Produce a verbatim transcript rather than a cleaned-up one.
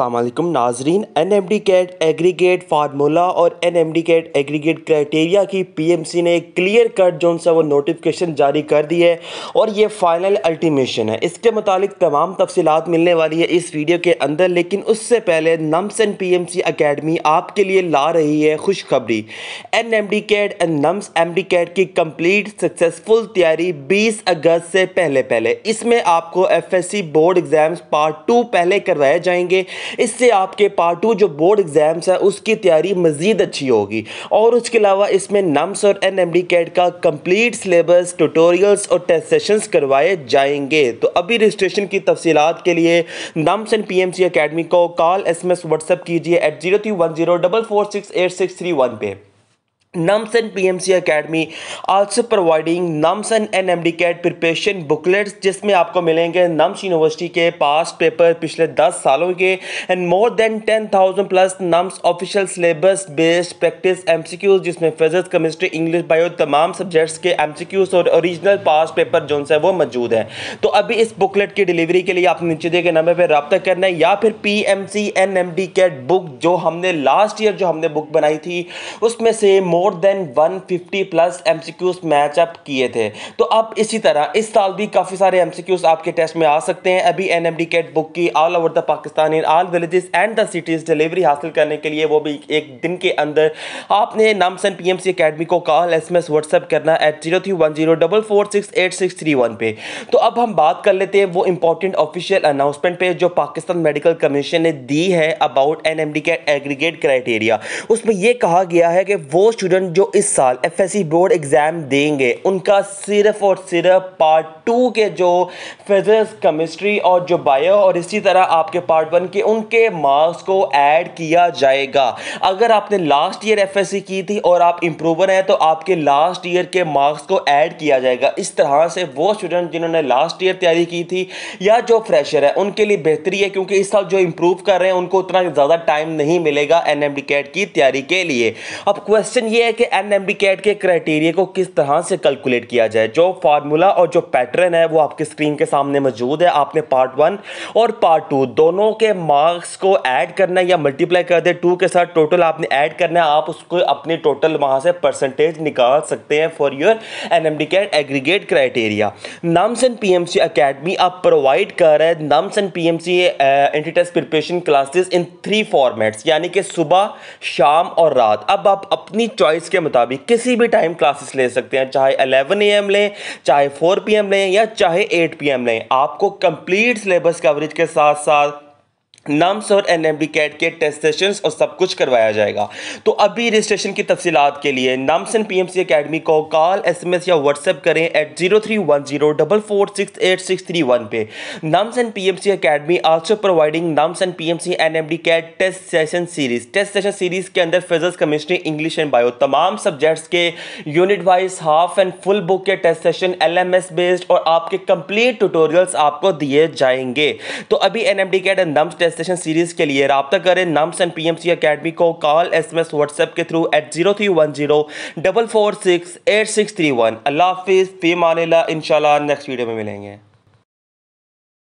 अस्सलाम वालेकुम नाजरीन। N M D CAT aggregate formula और N M D CAT aggregate criteria की पी एम सी ने क्लियर कट जो सा वो नोटिफिकेशन जारी कर दी है और ये फाइनल अल्टीमेशन है। इसके मुतालिक तमाम तफसीलात मिलने वाली है इस वीडियो के अंदर, लेकिन उससे पहले NUMS and P M C academy आपके लिए ला रही है खुशखबरी। N M D CAT and NUMS M D CAT की कंप्लीट सक्सेसफुल तैयारी बीस अगस्त से पहले पहले इसमें आपको F S C board exams part two पहले करवाए जाएंगे। इससे आपके पार्ट टू जो बोर्ड एग्जाम्स है उसकी तैयारी मजीद अच्छी होगी। और उसके अलावा इसमें नम्स और एन एम डी कैट का कंप्लीट सिलेबस, ट्यूटोरियल्स और टेस्ट सेशंस करवाए जाएंगे। तो अभी रजिस्ट्रेशन की तफसीलात के लिए NUMS and P M C academy को call, S M S, WhatsApp कीजिए at zero three one zero double four six eight six three one पे। NUMS and P M C academy also providing NUMS and N M D CAT preparation booklets, जिसमें आपको मिलेंगे nums university के past paper पिछले दस सालों के and more than ten thousand plus NUMS official syllabus based practice M C Qs, जिसमें physics, chemistry, English, bio तमाम सब्जेक्ट्स के एम सी क्यूज और ओरिजिनल पास्ट पेपर जो है वो मौजूद है। तो अभी इस बुकलेट की डिलीवरी के लिए आपने नीचे दिए गए नंबर पर रब्ता करना है, या फिर P M C N M D CAT book जो हमने लास्ट ईयर जो हमने बुक बनाई थी उसमें से more than one fifty plus MCQs match up किए थे। तो अब इसी तरह इस साल भी काफी सारे एमसीक्यूज आपके टेस्ट में आ सकते हैं। अभी एनएमडी कैट बुक की all over the Pakistan in all villages and the cities delivery हासिल करने के लिए वो भी एक दिन के अंदर आपने नम्स एंड पीएमसी अकेडमी को कॉल, एसएमएस, व्हाट्सएप करना at zero three one zero double four six eight six three one पे। तो अब हम बात कर लेते हैं वो इंपॉर्टेंट ऑफिशियल अनाउंसमेंट पे जो पाकिस्तान मेडिकल कमीशन ने दी है about NMD CAT aggregate criteria. उसमें यह कहा गया है कि वो स्टूडेंट जो इस साल F S C board exam देंगे उनका सिर्फ और सिर्फ पार्ट टू के जो फिजिक्स, केमिस्ट्री और जो बायो और इसी तरह आपके पार्ट वन के उनके मार्क्स को ऐड किया जाएगा। अगर आपने last year F S C की थी और आप इंप्रूवर हैं तो आपके लास्ट ईयर के मार्क्स को ऐड किया जाएगा। इस तरह से वो स्टूडेंट जिन्होंने लास्ट ईयर तैयारी की थी या जो फ्रेशर है उनके लिए बेहतरी है, क्योंकि इस साल जो इंप्रूव कर रहे हैं उनको उतना ज़्यादा टाइम नहीं मिलेगा एन एम डी कैट की तैयारी के लिए। अब क्वेश्चन ये है कि एन एम डी कैट के क्राइटेरिया को किस तरह से कैलकुलेट किया जाए। जो फार्मूला और जो पैटर्न है वो आपके स्क्रीन के सामने मौजूद है। आपने पार्ट वन और पार्ट टू दोनों के मार्क्स को ऐड करना है या मल्टीप्लाई कर दे टू के साथ टोटल आपने ऐड करना है। आप उसको अपने टोटल वहां से परसेंटेज निकाल सकते हैं for your NMD CAT aggregate criteria. NUMS and PMC academy आप प्रोवाइड कर रहे हैं NUMS and PMC entry test preparation classes in three formats, यानी कि सुबह, शाम और रात। अब आप अपनी चॉइस के मुताबिक किसी भी टाइम क्लासेस ले सकते हैं, चाहे इलेवन ए एम लें, चाहे फोर पी एम लें या चाहे एट पी एम लें। आपको कंप्लीट सिलेबस कवरेज के साथ साथ नम्स और एनएमडी कैट के टेस्ट सेशंस और सब कुछ करवाया जाएगा। तो अभी रजिस्ट्रेशन की तफसीलात के लिए नम्स एंड पीएमसी अकेडमी को कॉल, एसएमएस या व्हाट्सएप करें at zero three one zero double four six eight six three one पे। NUMS and PMC academy also providing NUMS and PMC NMD CAT test session series. Test session series के अंदर physics, chemistry, English and bio तमाम subjects के unit wise half and full book के test session LMS based और आपके complete tutorials आपको दिए जाएंगे। तो अभी NMD CAT and NUMS test session series के लिए राब्ता करें नम्स एंड पीएमसी अकेडमी को कॉल, एसएमएस, व्हाट्सएप के through at zero three one zero double four six eight six three one. अल्लाह हाफिज़, फी मानिल्लाह, इंशाल्लाह नेक्स्ट वीडियो में मिलेंगे।